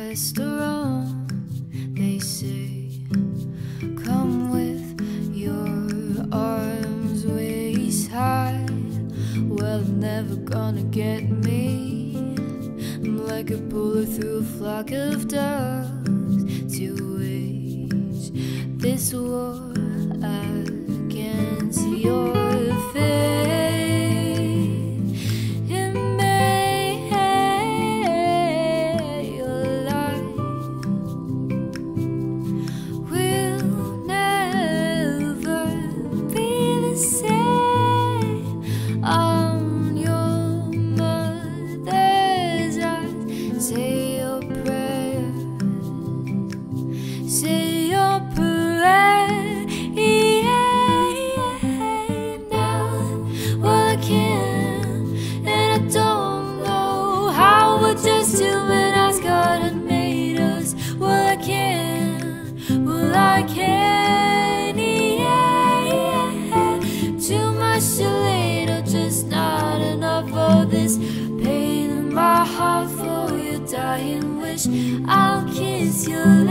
restaurant. They say, come with your arms waist high. Well, never gonna get me. I'm like a bullet through a flock of doves to wage this war against your fate. It may your life will never be the same. On your mother's eyes, say your prayer, say your prayer. Yeah, now, well, I can, and I don't know how, but just human as God had made us. Well, I can, well, I can, yeah. Too much too late, or just not enough of this pain in my heart for your dying wish. I'll kiss your